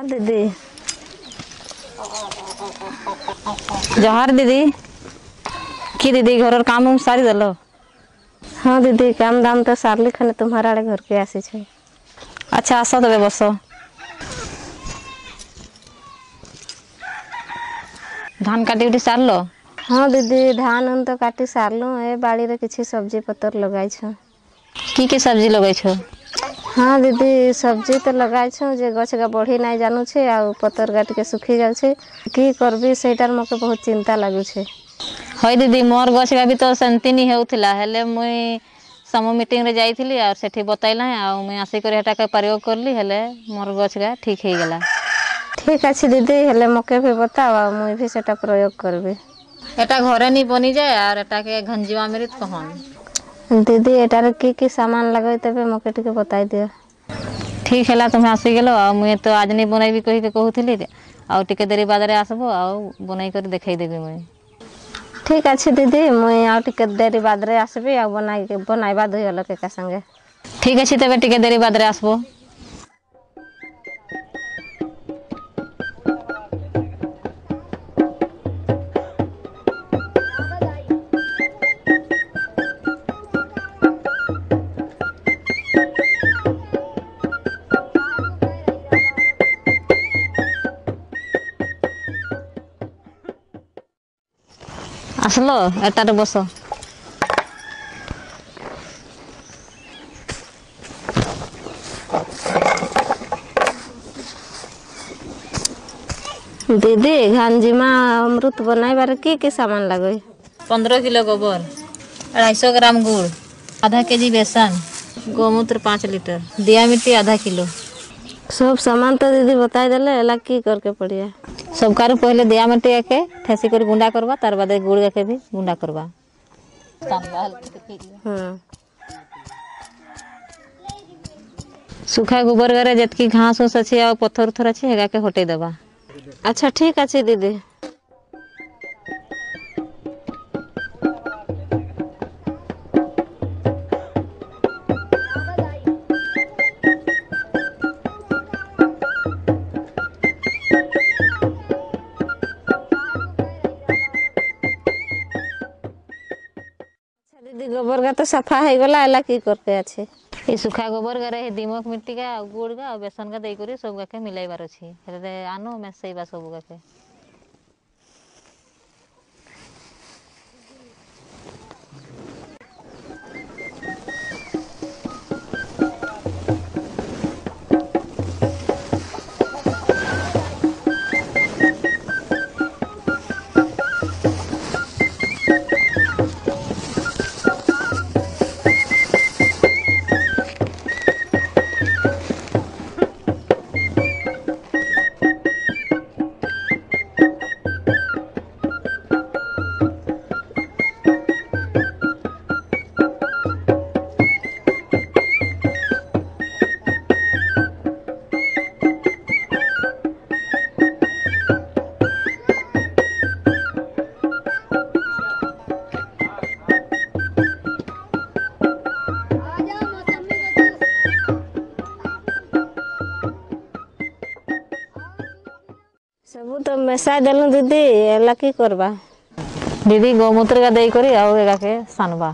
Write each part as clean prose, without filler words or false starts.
हाँ दीदी। जहार दीदी कि दीदी घर काम उम सारी दल। हाँ दीदी काम दाम तो सारली खने तुम्हारा आड़े घर के आसी छे। अच्छा आस तबे बस। धान काटी उठी सारल। हाँ दीदी धान उन तो काटी सारलु ए बाड़ी रे किछि सब्जी पतर लगाई छ। की सब्जी लगै छ। हाँ दीदी सब्जी तो लगाई छ जे गछ गा बढ़ी नहीं जानू छे आ पतर गा टिके सुखी जाउ छे की करबी सेटार मके बहुत चिंता लागू छे। हई दीदी मोर गछ भी तो सेमती नहीं होउथिला हेले मुई समूह मीटिंग रे जाइथिली और सेठी बतैला आ मुई आसी कर हेटा के प्रयोग करली हेले मोर गछ गा ठीक हे गेला। ठीक अच्छे दीदी हेले मके भी बताओ मुई भी सेटा प्रयोग करबी। एटा घरे नहीं बनी जाए और एटा के घंजीवा मृत कहन। दीदी एटार की सामान लगे तेबे मके टिके बताई दियो। ठीक है तुम्हें आसी गेल मुई तो आज नहीं बनैबी कही के कहूथिली आ टिके देरी बाद रे आसबो आ बनई कर देखई देबी मुई। ठीक अच्छे दीदी मुई आ टिके देरी बाद रे आसबी आ बनाइबा दुई अलग एका संगे। ठीक अच्छे तेबे टिके देरी बाद रे आसबो। आसलो एटारे बस। दीदी घांजीमा अमृत बनाइबार की सामान लगे। 15 किलो गोबर 250 ग्राम गुड़ आधा केजी बेसन गोमूत्र 5 लीटर दिया मिट्टी आधा किलो। सब सामान तो दीदी बताई देले एला की करके पड़िया। सब कार पहले दिया मिट्टी के ठेसी कर गुंडा करवा तार बाद गुड़ के भी गुंडा करवा। हाँ सुखा गोबर गरे जतकी घास उस अच्छी आ पत्थर उथर अच्छी हेगा के हटे देवा। अच्छा ठीक अच्छे दीदी। दीदी गोबर का तो सफा है गला एला की करते अच्छे। ये सुखा गोबर गरे दीमक मिट्टी का गुड़ का बेसन का देई करी सब के मिलाइबार अछि हेले आनो मेसैबा सब के। सब तो मेसा देलु दीदी एला की करबा। दीदी गोमूत्र का देई करी आउ एगा के सानबा।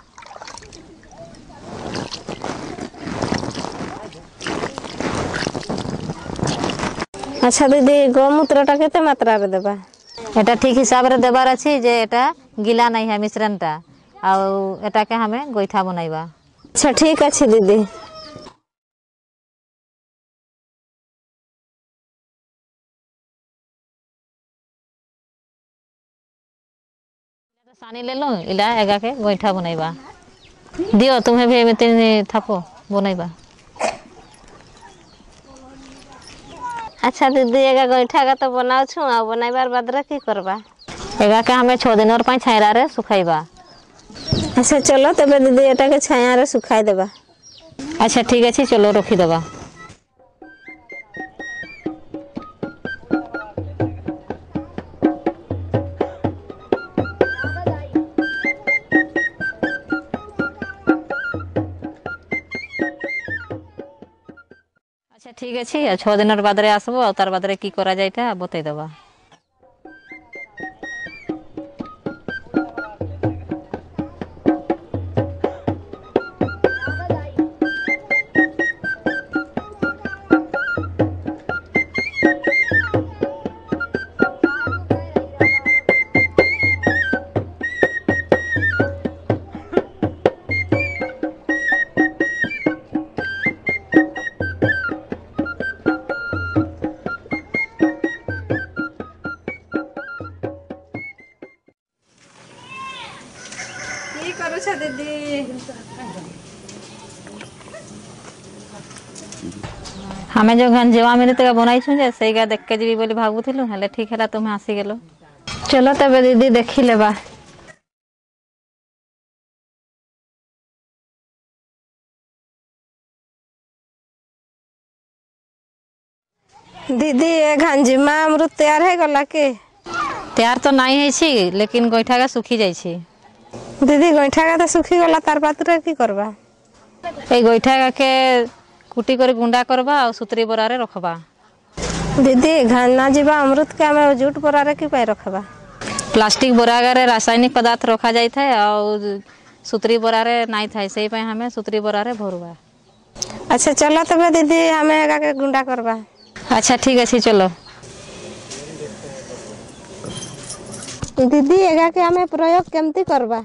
अच्छा दीदी गोमूत्र टा केते मात्रा रे देबा। एटा ठीक हिसाब रे देबार अछि जे एटा गिला नहीं है मिश्रणटा आउ एटा के हमें गोइठा बनाइबा। अच्छा ठीक अच्छे दीदी। सानी ले लो इला एगा के गोइठा बनाइबा। दियो तुम्हें भी एमिते थापो बनाइबा। अच्छा दीदी एगा गोइठा का तो बनाउ छु आ बनाइबार बाद रे की करबा। एगा के हमें 6 दिन और पाई छायरा रे सुखाइबा। अच्छा चलो तबे दीदी एटा के छाया रे सुखाई देबा। अच्छा ठीक अछि चलो रखी देबा। अच्छा अच्छा ठीक अच्छे 6 दिन बाद आसबो आ तार बाद की करा जाइटा बतई दबा। की करू छ दीदी? हमें जो गंजेवा मिले बनाई छे से देख के जीवी बोली भावुलु हेले ठीक है तुम्हें आसीगल। चलो तबे दीदी देखी लेबा। दीदी ए घंजीमा अमृत तैयार है गला के? तैयार तो नहीं है लेकिन गोईठा का सुखी जाइए। दीदी गोईठा का तो सुखी गला तार पात्र की करबा? ए गोईठा के कुटी कर गुंडा करबा और सुतरी बोरा रे रखबा। दीदी घना जीवा अमृत के हमें जूट बोरा रे की पाई रखबा? प्लास्टिक बोरा रे रासायनिक पदार्थ रखा जाए थे और सुतरी बोरा रे नहीं था से हमें सुतरी बोरा रे भरवा। अच्छा चलो तबे दीदी हमें एगा के गुंडा करबा। अच्छा ठीक अच्छे चलो। दीदी एगा के हमें प्रयोग केमती करबा?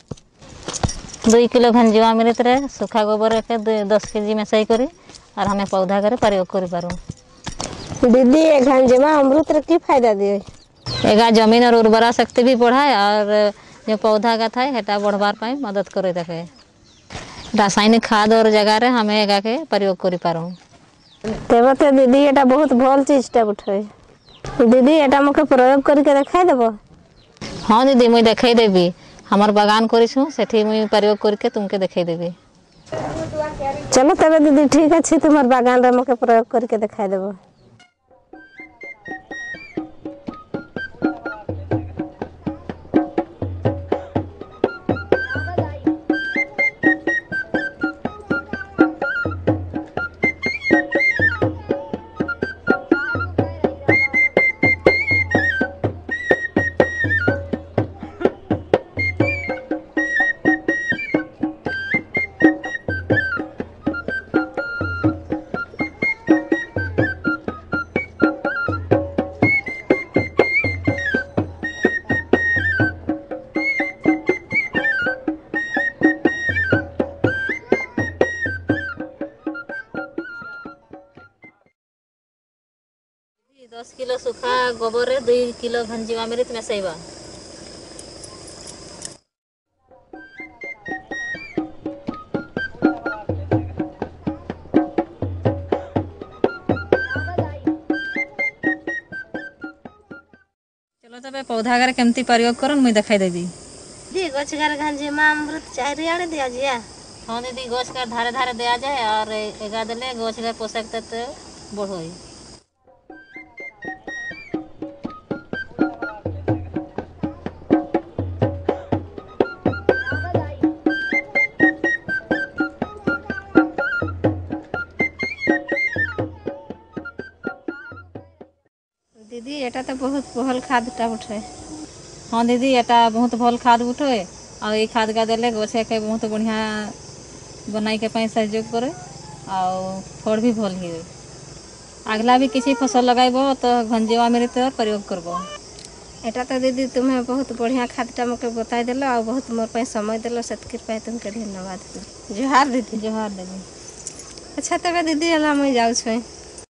2 किलो घंजीवा मिलत रे सूखा गोबर के 10 केजी मिसाई करी और हमें पौधा करे प्रयोग कर पारू। दीदी ए घंजीमा अमृत रे की फायदा दिए? एगा जमीन और उर्वरा शक्ति भी बढ़ाए और जो पौधा का था हेटा बढ़वार पाई मदद करे देखे। रासायनिक खाद और जगह रे हमें एगा के प्रयोग कर पारू। तेबे तो दीदी एटा बहुत भल चीज टा उठे। दीदी एटा मके प्रयोग करके देखाई देबो? हाँ दीदी मुई देखाई देवी हमार बागान करिछु सेठी मुई प्रयोग करके तुमके देखाई देवी। चलो तबे दीदी ठीक अच्छे तुम्हार बागान रे मके प्रयोग करके देखाई देबो। दस किलो सूखा गोबर रे 2 किलो घंजीवा मिरित मिसाइबा। चलो तबे पौधा करे केमती प्रयोग करन मुई देखाई देबी। दी गछ घर घंजीमा अमृत चारियाड़े दिया जिया। हाँ दीदी गछ का धारे धारे दिया जाए और एगा देले गछ का पोषक तत्व बढ़ोई। दीदी एटा तो बहुत पहल खाद टा उठे। हाँ दीदी एटा बहुत भल खाद उठे और ये खाद का देले गछे के बहुत बढ़िया बनाई के पाई सहयोग करे और फल भी भल ही। अगला भी किसी फसल लगाइबो तो घंजीवा मिरित प्रयोग करबो। एटा तो दीदी तुम्हें बहुत बढ़िया खाद टा मके बताई देलो और बहुत मोर पे समय देलो सतकिर पे तुमके धन्यवाद। जोहार दीदी। जोहार दीदी। अच्छा तबे दीदी हला मैं जाऊ छै।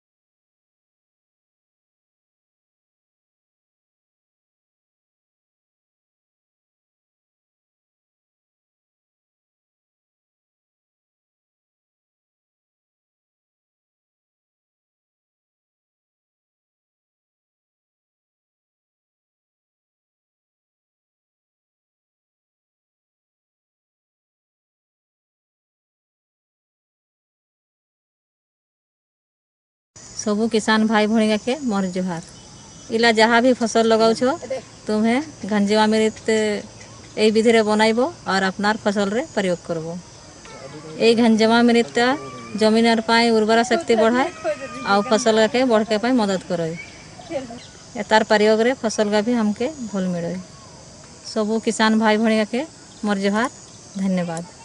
सबू किसान भाई भणी के मोर जोहार। इला जहाँ भी फसल लगाऊ छो तुम्हें घंजीवा मिरित यही विधि रे बनाइबो और अपनार फसल रे प्रयोग करबो। यही घंजीवा मिरित जमीन पाई उर्वरा शक्ति बढ़ाए आउ फसल के बढ़के पाई मदद करे तार प्रयोग रे फसल का भी हमके भल मिले। सबू किसान भाई भैया के मोर जोहार, धन्यवाद।